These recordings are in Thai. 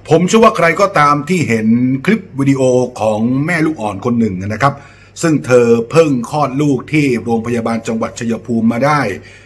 ผมเชื่อว่าใครก็ตามที่เห็นคลิปวิดีโอของแม่ลูกอ่อนคนหนึ่งนะครับซึ่งเธอเพิ่งคลอดลูกที่โรงพยาบาลจังหวัดชัยภูมิมาได้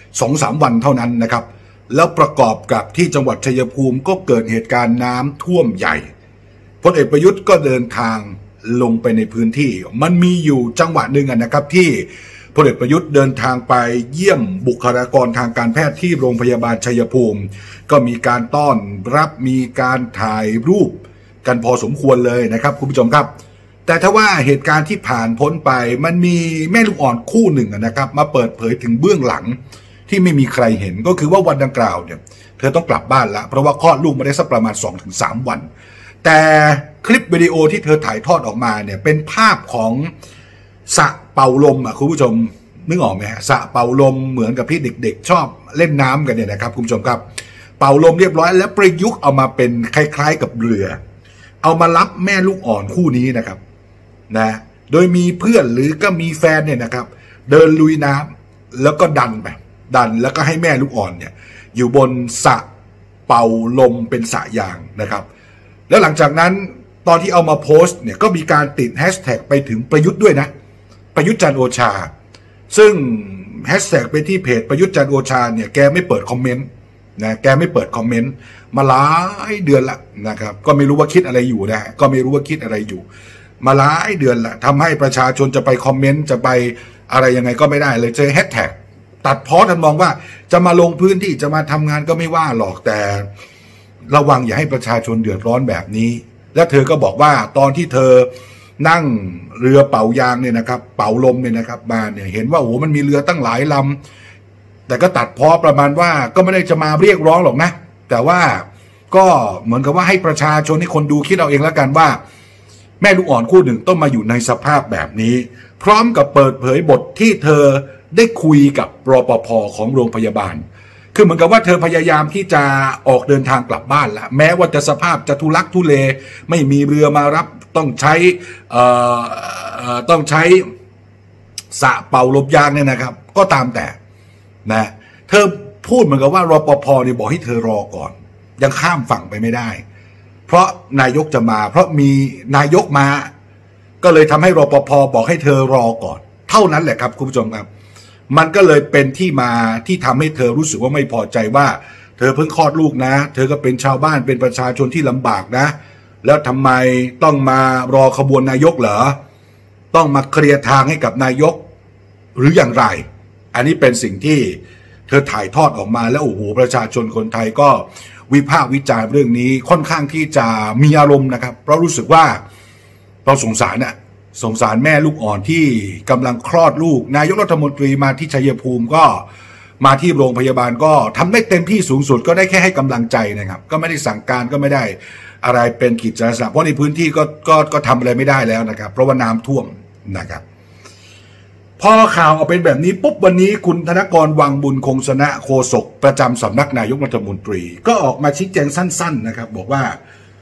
2-3 วันเท่านั้นนะครับแล้วประกอบกับที่จังหวัดชัยภูมิก็เกิดเหตุการณ์น้ำท่วมใหญ่พลเอกประยุทธ์ก็เดินทางลงไปในพื้นที่มันมีอยู่จังหวะหนึ่งนะครับที่พลเอกประยุทธ์เดินทางไปเยี่ยมบุคลากรทางการแพทย์ที่โรงพยาบาลชัยภูมิก็มีการต้อนรับมีการถ่ายรูปกันพอสมควรเลยนะครับคุณผู้ชมครับแต่ถ้าว่าเหตุการณ์ที่ผ่านพ้นไปมันมีแม่ลูกอ่อนคู่หนึ่งนะครับมาเปิดเผยถึงเบื้องหลังที่ไม่มีใครเห็นก็คือว่าวันดังกล่าวเนี่ยเธอต้องกลับบ้านแล้วเพราะว่าคลอดลูกมาได้สักประมาณ 2-3 วันแต่คลิปวิดีโอที่เธอถ่ายทอดออกมาเนี่ยเป็นภาพของสระเป่าลมคุณผู้ชมนึกออกไหมฮะสระเป่าลมเหมือนกับที่เด็กๆชอบเล่นน้ำกันเนี่ยนะครับคุณผู้ชมครับเป่าลมเรียบร้อยแล้วประยุกต์เอามาเป็นคล้ายๆกับเรือเอามารับแม่ลูกอ่อนคู่นี้นะครับนะโดยมีเพื่อนหรือก็มีแฟนเนี่ยนะครับเดินลุยน้ำแล้วก็ดันแล้วก็ให้แม่ลูกอ่อนเนี่ยอยู่บนสระเป่าลมเป็นสระยางนะครับแล้วหลังจากนั้นตอนที่เอามาโพสต์เนี่ยก็มีการติดแฮชแท็กไปถึงประยุทธ์ด้วยนะประยุทธ์จันทร์โอชาซึ่งแฮชแท็กไปที่เพจประยุทธ์จันทร์โอชาเนี่ยแกไม่เปิดคอมเมนต์นะแกไม่เปิดคอมเมนต์มาหลายเดือนละนะครับก็ไม่รู้ว่าคิดอะไรอยู่นะก็ไม่รู้ว่าคิดอะไรอยู่มาหลายเดือนละทำให้ประชาชนจะไปคอมเมนต์จะไปอะไรยังไงก็ไม่ได้เลยเจอแฮชแท็กตัดพ้อท่านมองว่าจะมาลงพื้นที่จะมาทำงานก็ไม่ว่าหรอกแต่ระวังอย่าให้ประชาชนเดือดร้อนแบบนี้และเธอก็บอกว่าตอนที่เธอนั่งเรือเป่ายางเนี่ยนะครับเป่าลมเนี่ยนะครับมาเนี่ยเห็นว่าโอ้มันมีเรือตั้งหลายลำแต่ก็ตัดพ้อประมาณว่าก็ไม่ได้จะมาเรียกร้องหรอกนะแต่ว่าก็เหมือนกับว่าให้ประชาชนให้คนดูคิดเอาเองแล้วกันว่าแม่ลูกอ่อนคู่หนึ่งต้องมาอยู่ในสภาพแบบนี้พร้อมกับเปิดเผยบทที่เธอได้คุยกับรปภ.ของโรงพยาบาลคือเหมือนกับว่าเธอพยายามที่จะออกเดินทางกลับบ้านแล้วแม้ว่าจะสภาพจะทุลักทุเลไม่มีเรือมารับต้องใช้สระเป่าลมยางเนี่ยนะครับก็ตามแต่นะเธอพูดเหมือนกับว่ารปภ.เนี่ยบอกให้เธอรอก่อนยังข้ามฝั่งไปไม่ได้เพราะนายกจะมาเพราะมีนายกมาก็เลยทำให้รปภ.บอกให้เธอรอก่อนเท่านั้นแหละครับคุณผู้ชมครับมันก็เลยเป็นที่มาที่ทำให้เธอรู้สึกว่าไม่พอใจว่าเธอเพิ่งคลอดลูกนะเธอก็เป็นชาวบ้านเป็นประชาชนที่ลำบากนะแล้วทำไมต้องมารอขบวนนายกเหรอต้องมาเคลียร์ทางให้กับนายกหรืออย่างไรอันนี้เป็นสิ่งที่เธอถ่ายทอดออกมาแล้วโอ้โหประชาชนคนไทยก็วิพากษ์วิจารณ์เรื่องนี้ค่อนข้างที่จะมีอารมณ์นะครับเพราะรู้สึกว่าเราสงสารแม่ลูกอ่อนที่กำลังคลอดลูกนายกรัฐมนตรีมาที่ชัยภูมิก็มาที่โรงพยาบาลก็ทำได้เต็มที่สูงสุดก็ได้แค่ให้กำลังใจนะครับก็ไม่ได้สั่งการก็ไม่ได้อะไรเป็นกิจลักษณะเพราะในพื้นที่ก็ทำอะไรไม่ได้แล้วนะครับเพราะว่าน้ำท่วมนะครับพอข่าวออกเป็นแบบนี้ปุ๊บวันนี้คุณธนกรวังบุญคงชนะโฆษกประจำสำนักนายกรัฐมนตรีก็ออกมาชี้แจงสั้นๆนะครับบอกว่า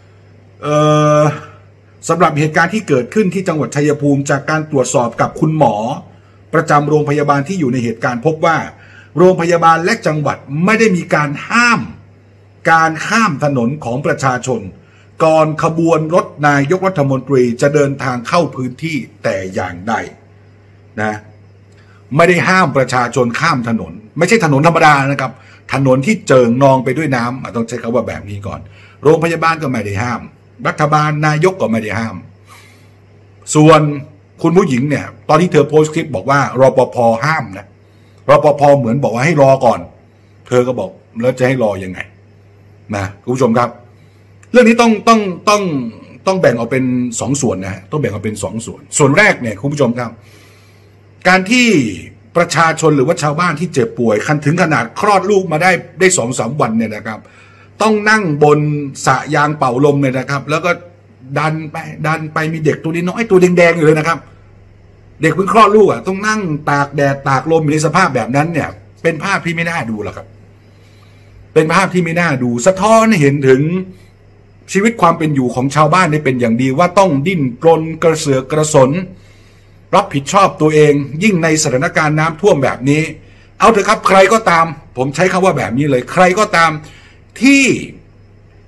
สำหรับเหตุการณ์ที่เกิดขึ้นที่จังหวัดชัยภูมิจากการตรวจสอบกับคุณหมอประจำโรงพยาบาลที่อยู่ในเหตุการณ์พบว่าโรงพยาบาลและจังหวัดไม่ได้มีการห้ามการข้ามถนนของประชาชนก่อนขบวนรถนายกรัฐมนตรีจะเดินทางเข้าพื้นที่แต่อย่างใดนะไม่ได้ห้ามประชาชนข้ามถนนไม่ใช่ถนนธรรมดานะครับถนนที่เจิ่งนองไปด้วยน้ำต้องใช้คำว่าแบบนี้ก่อนโรงพยาบาลก็ไม่ได้ห้ามรัฐบาลนายกก็ไม่ได้ห้ามส่วนคุณผู้หญิงเนี่ยตอนที่เธอโพสต์คลิปบอกว่ารปภ.ห้ามนะรปภ.เหมือนบอกว่าให้รอก่อนเธอก็บอกแล้วจะให้รอยังไงนะคุณผู้ชมครับเรื่องนี้ต้องแบ่งออกเป็น2 ส่วนนะต้องแบ่งออกเป็น2 ส่วนส่วนแรกเนี่ยคุณผู้ชมครับการที่ประชาชนหรือว่าชาวบ้านที่เจ็บป่วยถึงขนาดคลอดลูกมาได้ 2-3 วันเนี่ยนะครับต้องนั่งบนสระยางเป่าลมเลยนะครับแล้วก็ดันไปมีเด็กตัวน้อยตัวแดงๆอยู่เลยนะครับเด็กเพิ่งคลอดลูกต้องนั่งตากแดดตากลมอยู่ในสภาพแบบนั้นเนี่ยเป็นภาพที่ไม่น่าดูหรอกครับเป็นภาพที่ไม่น่าดูสะท้อนให้เห็นถึงชีวิตความเป็นอยู่ของชาวบ้านได้เป็นอย่างดีว่าต้องดิ้นปรนกระเสือกกระสนรับผิดชอบตัวเองยิ่งในสถานการณ์น้ำท่วมแบบนี้เอาเถอะครับใครก็ตามผมใช้คำว่าแบบนี้เลยใครก็ตามที่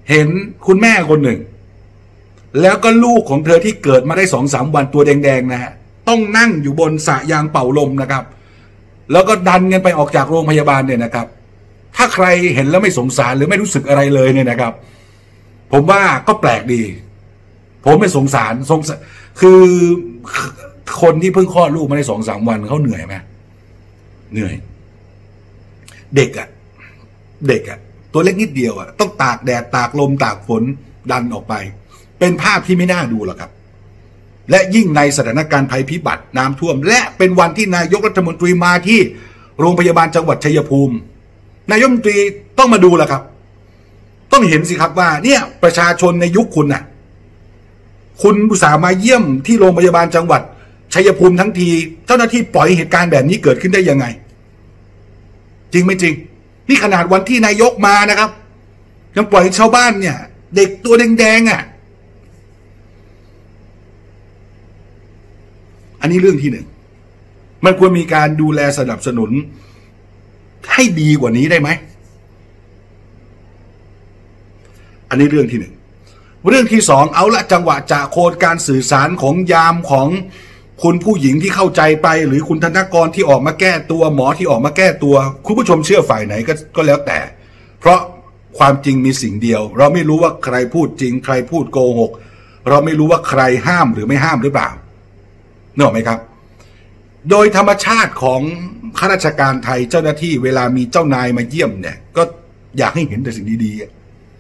เห็นคุณแม่คนหนึ่งแล้วก็ลูกของเธอที่เกิดมาได้2-3 วันตัวแดงๆนะฮะต้องนั่งอยู่บนสระยางเป่าลมนะครับแล้วก็ดันกันไปออกจากโรงพยาบาลเนี่ยนะครับถ้าใครเห็นแล้วไม่สงสารหรือไม่รู้สึกอะไรเลยเนี่ยนะครับผมว่าก็แปลกดีผมไม่สงสารคือคนที่เพิ่งคลอดลูกมาได้2-3 วันเขาเหนื่อยไหมเหนื่อยเด็กตัวเล็กนิดเดียวต้องตากแดดตากลมตากฝนดันออกไปเป็นภาพที่ไม่น่าดูหรอกครับและยิ่งในสถานการณ์ภัยพิบัติน้ำท่วมและเป็นวันที่นายกรัฐมนตรีมาที่โรงพยาบาลจังหวัดชัยภูมินายกรัฐมนตรีต้องมาดูแหละครับต้องเห็นสิครับว่าเนี่ยประชาชนในยุคคุณน่ะคุณอุตส่าห์มาเยี่ยมที่โรงพยาบาลจังหวัดชัยภูมิทั้งทีเจ้าหน้าที่ปล่อยเหตุการณ์แบบนี้เกิดขึ้นได้ยังไงจริงไม่จริงนี่ขนาดวันที่นายกมานะครับยังปล่อยชาวบ้านเนี่ยเด็กตัวแดงๆอันนี้เรื่องที่หนึ่งมันควรมีการดูแลสนับสนุนให้ดีกว่านี้ได้ไหมอันนี้เรื่องที่หนึ่งเรื่องที่สองเอาละจังหวะจากโคนการสื่อสารของยามของคุณผู้หญิงที่เข้าใจไปหรือคุณธนกรที่ออกมาแก้ตัวหมอที่ออกมาแก้ตัวคุณผู้ชมเชื่อฝ่ายไหนก็แล้วแต่เพราะความจริงมีสิ่งเดียวเราไม่รู้ว่าใครพูดจริงใครพูดโกหกเราไม่รู้ว่าใครห้ามหรือไม่ห้ามหรือเปล่านึกออกไหมครับโดยธรรมชาติของข้าราชการไทยเจ้าหน้าที่เวลามีเจ้านายมาเยี่ยมเนี่ยก็อยากให้เห็นแต่สิ่งดีๆ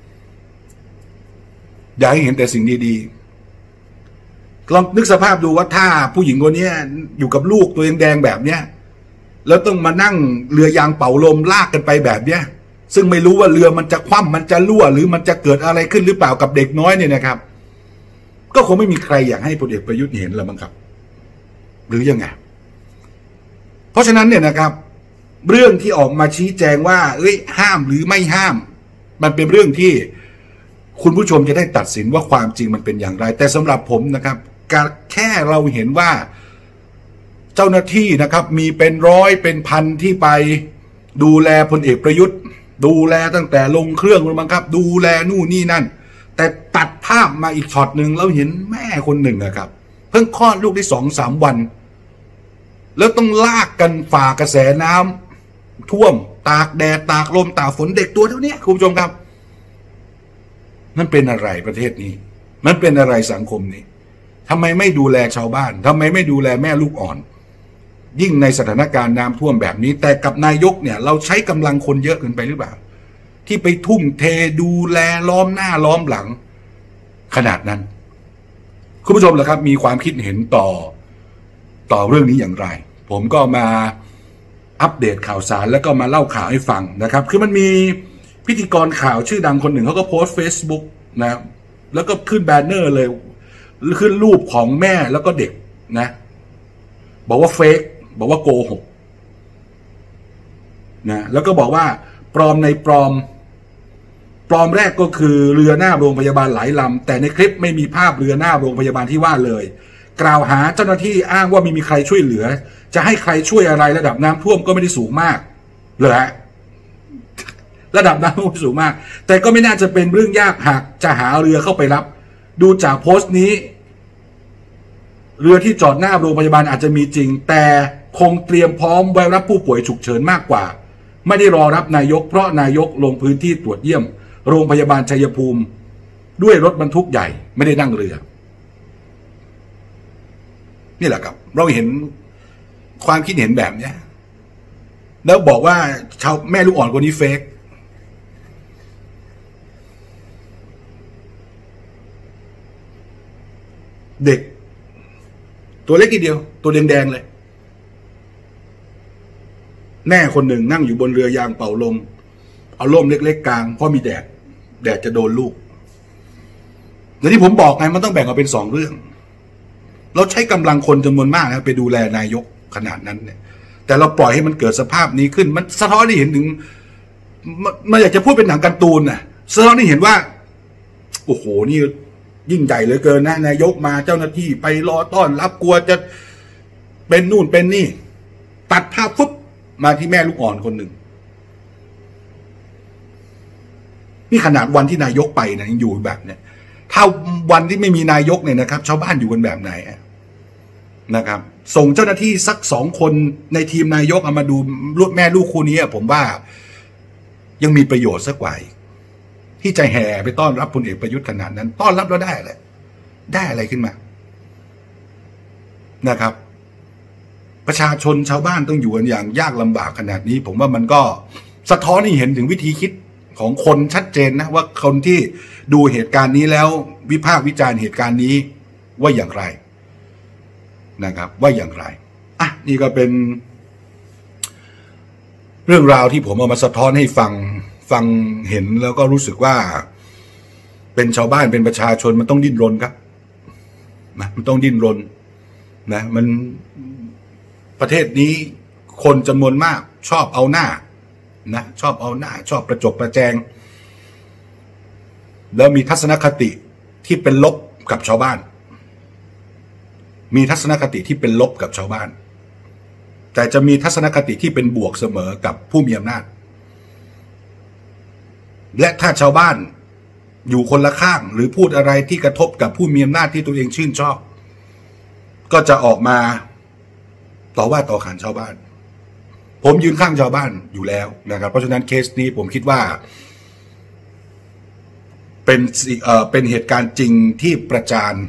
อยากให้เห็นแต่สิ่งดีๆลองนึกสภาพดูว่าถ้าผู้หญิงคนนี้อยู่กับลูกตัวแดงๆแบบเนี้ยแล้วต้องมานั่งเรือยางเป่าลมลากกันไปแบบเนี้ยซึ่งไม่รู้ว่าเรือมันจะคว่ำมันจะรั่วหรือมันจะเกิดอะไรขึ้นหรือเปล่ากับเด็กน้อยเนี่ยนะครับก็คงไม่มีใครอยากให้พลเอกประยุทธ์เห็นแล้วมั้งครับหรือยังไงเพราะฉะนั้นเนี่ยนะครับเรื่องที่ออกมาชี้แจงว่าห้ามหรือไม่ห้ามมันเป็นเรื่องที่คุณผู้ชมจะได้ตัดสินว่าความจริงมันเป็นอย่างไรแต่สำหรับผมนะครับแค่เราเห็นว่าเจ้าหน้าที่นะครับมีเป็นร้อยเป็นพันที่ไปดูแลพลเอกประยุทธ์ดูแลตั้งแต่ลงเครื่องเลยมั้งครับดูแลนู่นนี่นั่นแต่ตัดภาพมาอีกช็อตหนึ่งเราเห็นแม่คนหนึ่งนะครับเพิ่งคลอดลูกได้2-3 วันแล้วต้องลากกันฝ่ากระแสน้ำท่วมตากแดดตากลมตากฝนเด็กตัวเท่านี้คุณผู้ชมครับมันเป็นอะไรประเทศนี้มันเป็นอะไรสังคมนี้ทำไมไม่ดูแลชาวบ้านทำไมไม่ดูแลแม่ลูกอ่อนยิ่งในสถานการณ์น้ำท่วมแบบนี้แต่กับนายกเนี่ยเราใช้กำลังคนเยอะเกินไปหรือเปล่าที่ไปทุ่มเทดูแลล้อมหน้าล้อมหลังขนาดนั้นคุณผู้ชมล่ะครับมีความคิดเห็นต่อเรื่องนี้อย่างไรผมก็มาอัปเดตข่าวสารแล้วก็มาเล่าข่าวให้ฟังนะครับคือมันมีพิธีกรข่าวชื่อดังคนหนึ่งเขาก็โพสต์ Facebook นะแล้วก็ขึ้นแบนเนอร์เลยขึ้นรูปของแม่แล้วก็เด็กนะบอกว่าเฟกบอกว่าโกหกนะแล้วก็บอกว่าปลอมในปลอมแรกก็คือเรือหน้าโรงพยาบาลหลายลำแต่ในคลิปไม่มีภาพเรือหน้าโรงพยาบาลที่ว่าเลยกล่าวหาเจ้าหน้าที่อ้างว่าไม่มีใครช่วยเหลือจะให้ใครช่วยอะไรระดับน้ำท่วมก็ไม่ได้สูงมากเลยฮะระดับน้ำท่วมสูงมากแต่ก็ไม่น่าจะเป็นเรื่องยากหากจะหาเรือเข้าไปรับดูจากโพสต์นี้เรือที่จอดหน้าโรงพยาบาลอาจจะมีจริงแต่คงเตรียมพร้อมไว้รับผู้ป่วยฉุกเฉินมากกว่าไม่ได้รอรับนายกเพราะนายกลงพื้นที่ตรวจเยี่ยมโรงพยาบาลชัยภูมิด้วยรถบรรทุกใหญ่ไม่ได้นั่งเรือนี่แหละครับเราเห็นความคิดเห็นแบบนี้แล้วบอกว่าชาวแม่ลูกอ่อนคนนี้เฟกเด็กตัวเล็กนิดเดียวตัวแดงๆเลยแม่คนหนึ่งนั่งอยู่บนเรือยางเป่าลมเอาล่มเล็กๆกลางเพราะมีแดดจะโดนลูกอย่างที่ผมบอกไงมันต้องแบ่งออกเป็น2 เรื่องเราใช้กำลังคนจำนวนมากนะไปดูแลนายกขนาดนั้นเนี่ยแต่เราปล่อยให้มันเกิดสภาพนี้ขึ้นมันสะท้อนให้เห็นถึงมันอยากจะพูดเป็นหนังการ์ตูนน่ะสะท้อนให้เห็นว่าโอ้โหนี่ยิ่งใหญ่เหลือเกินนะนายกมาเจ้าหน้าที่ไปรอต้อนรับกลัวจะเป็นนู่นเป็นนี่ตัดภาพฟุ๊บมาที่แม่ลูกอ่อนคนหนึ่งนี่ขนาดวันที่นายกไปนะยังอยู่แบบเนี่ยถ้าวันที่ไม่มีนายกเนี่ยนะครับชาวบ้านอยู่กันแบบไหนนะครับส่งเจ้าหน้าที่สัก2 คนในทีมนายกเอามาดูแม่ลูกคู่นี้ผมว่ายังมีประโยชน์สักกว่าที่ใจแห่ไปต้อนรับพลเอกประยุทธ์ขนาดนั้นต้อนรับแล้วได้อะไรขึ้นมานะครับประชาชนชาวบ้านต้องอยู่กันอย่างยากลำบากขนาดนี้ผมว่ามันก็สะท้อนให้เห็นถึงวิธีคิดของคนชัดเจนนะว่าคนที่ดูเหตุการณ์นี้แล้ววิพากษ์วิจารณ์เหตุการณ์นี้ว่าอย่างไรนะครับว่าอย่างไรนี่ก็เป็นเรื่องราวที่ผมเอามาสะท้อนให้ฟังเห็นแล้วก็รู้สึกว่าเป็นชาวบ้านเป็นประชาชนมันต้องดิ้นรนครับนะมันต้องดิ้นรนนะมันประเทศนี้คนจำนวนมากชอบเอาหน้านะชอบเอาหน้าชอบประจบประแจงแล้วมีทัศนคติที่เป็นลบกับชาวบ้านมีทัศนคติที่เป็นลบกับชาวบ้านแต่จะมีทัศนคติที่เป็นบวกเสมอกับผู้มีอำนาจและถ้าชาวบ้านอยู่คนละข้างหรือพูดอะไรที่กระทบกับผู้มีอำนาจที่ตัวเองชื่นชอบก็จะออกมาต่อว่าต่อขานชาวบ้านผมยืนข้างชาวบ้านอยู่แล้วนะครับเพราะฉะนั้นเคสนี้ผมคิดว่าเป็นเหตุการณ์จริงที่ประจาน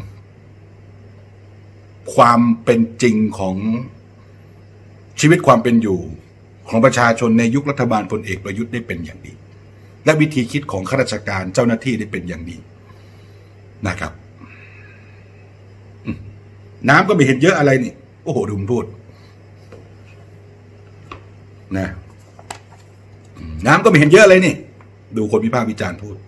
ความเป็นจริงของชีวิตความเป็นอยู่ของประชาชนในยุครัฐบาลพลเอกประยุทธ์ได้เป็นอย่างดีและวิธีคิดของข้าราชการเจ้าหน้าที่ได้เป็นอย่างดีนะครับน้ำก็ไม่เห็นเยอะอะไรนี่โอ้โหดูมพูดนะน้ำก็ไม่เห็นเยอะเลยนี่ดูคนวิพากษ์วิจารณ์พูด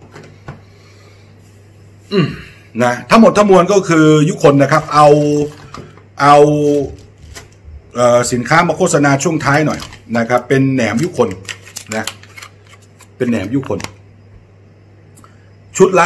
นะทั้งหมดทั้งมวลก็คือยุคนนะครับเอาสินค้ามาโฆษณาช่วงท้ายหน่อยนะครับเป็นแหนมยุคนนะเป็นแหนมยุคนชุดละ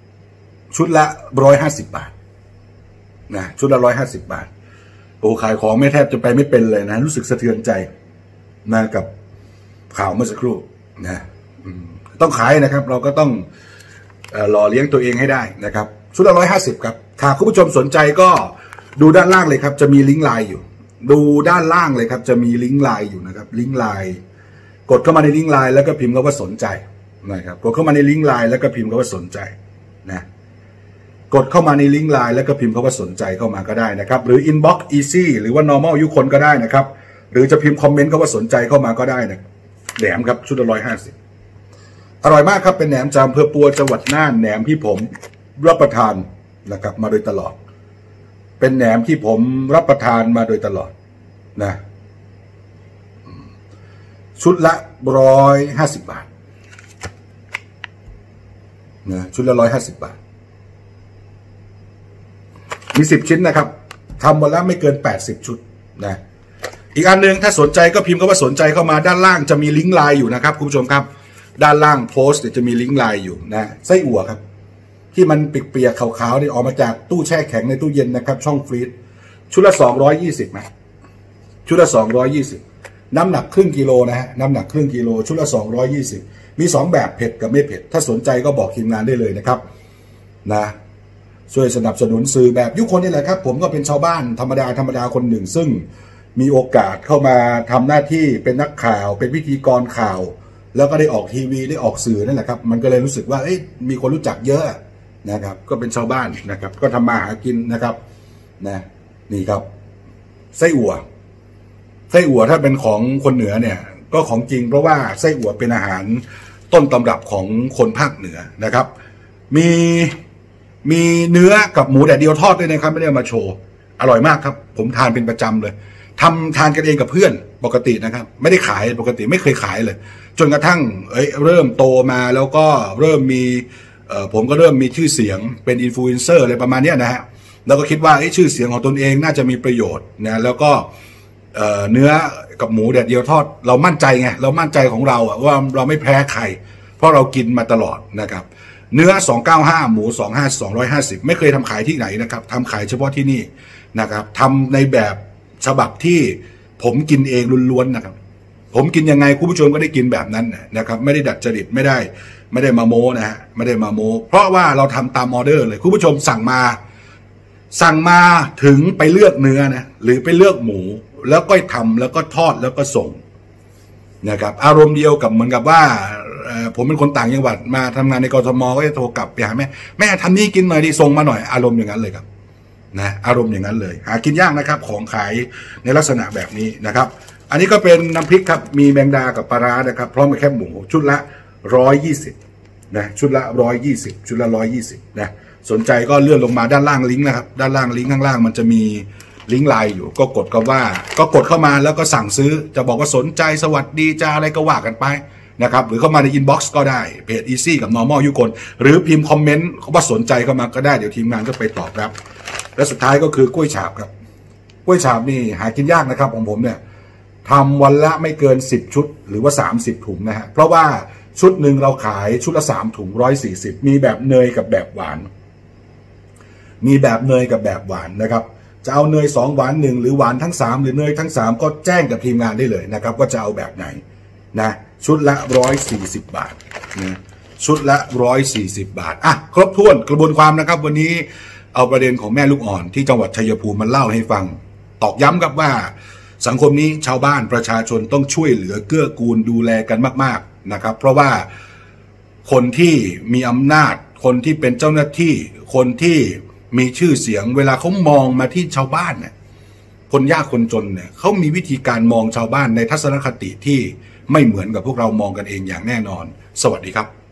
150 บาทนะชุดละ150 บาทโอ้ขายของไม่แทบจะไปไม่เป็นเลยนะรู้สึกสะเทือนใจนะกับข่าวเมื่อสักครู่นะต้องขายนะครับเราก็ต้องหล่อเลี้ยงตัวเองให้ได้นะครับชุดละ150ครับถ้าคุณผู้ชมสนใจก็ดูด้านล่างเลยครับจะมีลิงก์ไลน์อยู่ดูด้านล่างเลยครับจะมีลิงก์ไลน์อยู่นะครับลิงก์ไลน์กดเข้ามาในลิงก์ไลน์แล้วก็พิมพ์คำว่าสนใจนะครับกดเข้ามาในลิงก์ไลน์แล้วก็พิมพ์คำว่าสนใจนะกดเข้ามาในลิงก์ไลน์แล้วก็พิมพ์คำว่าสนใจเข้ามาก็ได้นะครับหรือ inbox easy หรือว่า normal ยุคนก็ได้นะครับหรือจะพิมพ์คอมเมนต์คำว่าสนใจเข้ามาก็ได้นะแหนมครับชุดละ150อร่อยมากครับเป็นแหนมจากอำเภอปัวจังหวัดน่านแหนมที่ผมรับประทานนะครับมาโดยตลอดเป็นแหนมที่ผมรับประทานมาโดยตลอดนะชุดละ150 บาทนะชุดละ150 บาทมี10 ชิ้นนะครับทำวันละไม่เกิน80 ชุดนะอีกอันหนึ่งถ้าสนใจก็พิมพ์คำว่าสนใจเข้ามาด้านล่างจะมีลิงก์ไลน์อยู่นะครับคุณผู้ชมครับด้านล่างโพสต์จะมีลิงก์ไลน์อยู่นะไส้อั่วครับที่มันเปียกๆขาวๆนี่ออกมาจากตู้แช่แข็งในตู้เย็นนะครับช่องฟรีซชุดละ220นะชุดละ220น้ำหนักครึ่งกิโลนะฮะน้ำหนักครึ่งกิโลชุดละ220มี2แบบเผ็ดกับไม่เผ็ดถ้าสนใจก็บอกทีมงานได้เลยนะครับนะช่วยสนับสนุนสื่อแบบยุคนนี่แหละครับผมก็เป็นชาวบ้านธรรมดาคนหนึ่งซึ่งมีโอกาสเข้ามาทำหน้าที่เป็นนักข่าวเป็นพิธีกรข่าวแล้วก็ได้ออกทีวีได้ออกสื่อนั่นแหละครับมันก็เลยรู้สึกว่ามีคนรู้จักเยอะนะครับก็เป็นชาวบ้านนะครับก็ทำมาหากินนะครับนะนี่ครับไส้อั่วถ้าเป็นของคนเหนือเนี่ยก็ของจริงเพราะว่าไส้อั่วเป็นอาหารต้นตำรับของคนภาคเหนือนะครับมีเนื้อกับหมูแดดเดียวทอดด้วยนะครับไม่ได้มาโชว์อร่อยมากครับผมทานเป็นประจำเลยทานกันเองกับเพื่อนปกตินะครับไม่ได้ขายปกติไม่เคยขายเลยจนกระทั่งเริ่มโตมาแล้วก็เริ่มมีผมก็เริ่มมีชื่อเสียงเป็นอินฟลูเอนเซอร์อะไรประมาณนี้นะฮะแล้วก็คิดว่าชื่อเสียงของตนเองน่าจะมีประโยชน์นะแล้วก็เนื้อกับหมูแดดเดียวทอดเรามั่นใจไงเรามั่นใจของเราว่าเราไม่แพ้ใครเพราะเรากินมาตลอดนะครับเนื้อ295หมู250ไม่เคยทำขายที่ไหนนะครับทำขายเฉพาะที่นี่นะครับทำในแบบฉบับที่ผมกินเองล้วนๆนะครับผมกินยังไงคุณผู้ชมก็ได้กินแบบนั้นนะครับไม่ได้ดัดจริตไม่ได้มาโม้นะฮะไม่ได้มาโม้เพราะว่าเราทำตามออเดอร์เลยคุณผู้ชมสั่งมาถึงไปเลือกเนื้อนะหรือไปเลือกหมูแล้วก็ทำแล้วก็ทอดแล้วก็ส่งนะครับอารมณ์เดียวกับเหมือนกับว่าผมเป็นคนต่างจังหวัดมาทำงานในกทมก็จะโทรกลับไปหาแม่ทำนี่กินหน่อยดิส่งมาหน่อยอารมณ์อย่างนั้นเลยครับนะอารมณ์อย่างนั้นเลยหากินยากนะครับของขายในลักษณะแบบนี้นะครับอันนี้ก็เป็นน้ำพริกครับมีแมงดากับปลาร้านะครับพร้อมกับแคบหมูชุดละ120นะชุดละ120ชุดละ120นะสนใจก็เลื่อนลงมาด้านล่างลิงก์นะครับด้านล่างลิงก์ข้างล่างมันจะมีลิงก์ไลน์อยู่ก็กดเข้ามาแล้วก็สั่งซื้อจะบอกว่าสนใจสวัสดีจะอะไรก็ว่ากันไปนะครับหรือเข้ามาในอินบ็อกซ์ก็ได้เพจ Easy กับ Normal ยุคนหรือพิมพ์คอมเมนต์ว่าสนใจเข้ามาก็ได้เดี๋ยวทีมงานก็ไปตอบรับและสุดท้ายก็คือกล้วยฉาบครับกล้วยฉาบนี่หากินยากนะครับของผมเนี่ยทำวันละไม่เกิน10ชุดหรือว่า30ถุงนะฮะเพราะว่าชุดหนึ่งเราขายชุดละ3ถุง140มีแบบเนยกับแบบหวานนะครับจะเอาเนย2หวาน1หรือหวานทั้ง3หรือเนยทั้ง3ก็แจ้งกับทีมงานได้เลยนะครับว่าจะเอาแบบไหนนะชุดละ140 บาทนะชุดละ140 บาทอ่ะครบถ้วนกระบวนความนะครับวันนี้เอาประเด็นของแม่ลูกอ่อนที่จังหวัดชัยภูมิมาเล่าให้ฟังตอกย้ำครับว่าสังคมนี้ชาวบ้านประชาชนต้องช่วยเหลือเกื้อกูลดูแลกันมากๆนะครับเพราะว่าคนที่มีอำนาจคนที่เป็นเจ้าหน้าที่คนที่มีชื่อเสียงเวลาเขามองมาที่ชาวบ้านเนี่ยคนยากคนจนเนี่ยเขามีวิธีการมองชาวบ้านในทัศนคติที่ไม่เหมือนกับพวกเรามองกันเองอย่างแน่นอนสวัสดีครับ